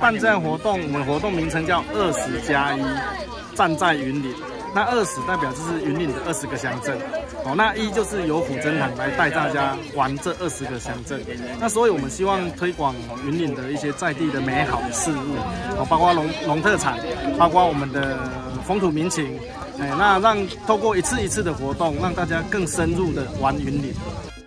办这样活动，我们活动名称叫20+1，站在云林。那20代表就是云林的20个乡镇，哦，那1就是由虎珍堂来带大家玩这20个乡镇。那所以我们希望推广云林的一些在地的美好事物，哦，包括农特产，包括我们的风土民情，那让透过一次一次的活动，让大家更深入的玩云林。